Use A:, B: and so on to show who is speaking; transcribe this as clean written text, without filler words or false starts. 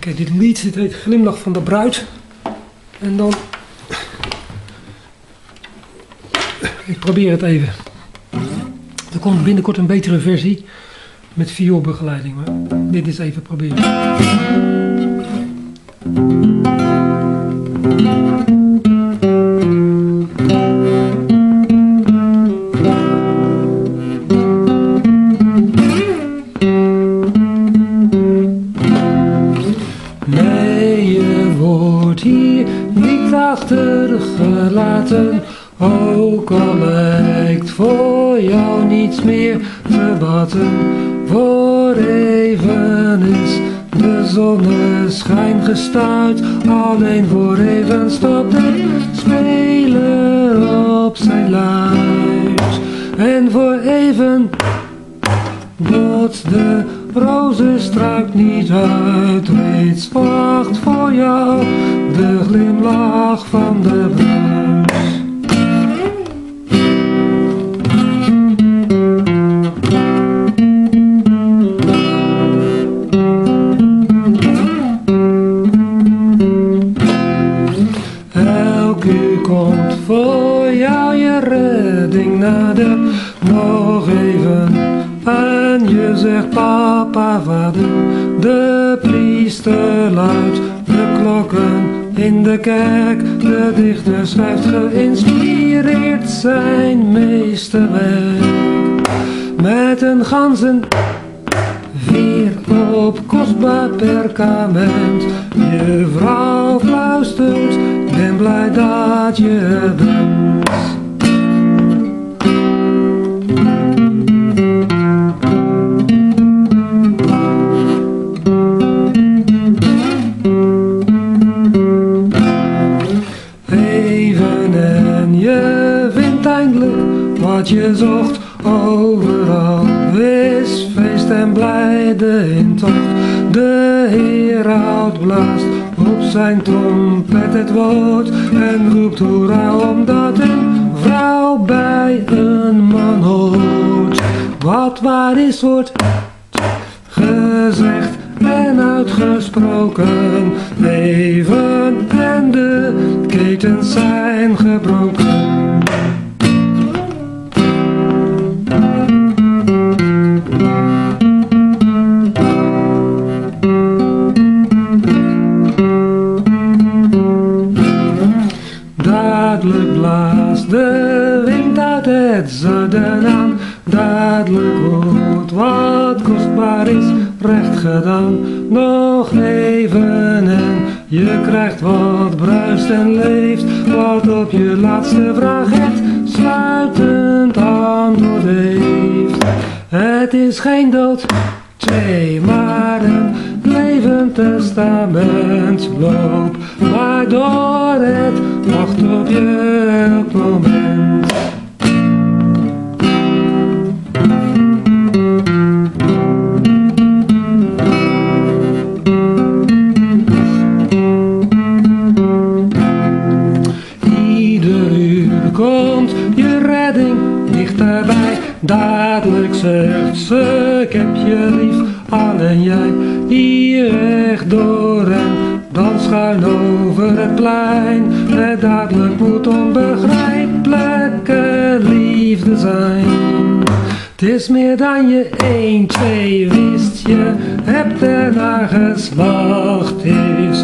A: Kijk, dit lied, dit heet Glimlach van de Bruid. En dan... Ik probeer het even. Er komt binnenkort een betere versie met vioolbegeleiding, maar dit is even proberen. Nee, je wordt hier niet achtergelaten. Ook al lijkt voor jou niets meer te baten. Voor even is de zonneschijn gestuit. Alleen voor even stopt de speler op zijn luid. En voor even botst de rozenstruik niet uit. Reeds wacht voor jou de glimlach van de bruid. Komt voor jou je redding nader, nog even. En je zegt papa, vader, de priester luidt de klokken in de kerk. De dichter schrijft geïnspireerd zijn meesterwerk. Met een ganzenveer op kostbaar perkament. Je vrouw fluistert, ben blij dat je bent. Even en je vindt eindelijk wat je zocht. Overal is feest en blijde in tocht. De heraut blaast op zijn trompet het woord en roept hoera omdat een vrouw bij een man hoort. Wat waar is wordt gezegd en uitgesproken. Even en de ketens zijn gebroken. Dadelijk blaast de wind uit het zuiden aan. Dadelijk wordt wat kostbaar is recht gedaan. Nog even en je krijgt wat bruist en leeft. Wat op je laatste vraag het sluitend antwoord heeft. Het is geen dood, twee, maar een levend testament. Loop maar door het, wacht op je elk moment. Ieder uur komt je redding dichterbij. Dadelijk zegt ze, ik heb je lief, alleen jij. Hier rechtdoor en dan schuin over het plein. Het dadelijk moet onbegrijpelijke liefde zijn. Het is meer dan je 1, 2 wist. Je hebt ernaar geslacht.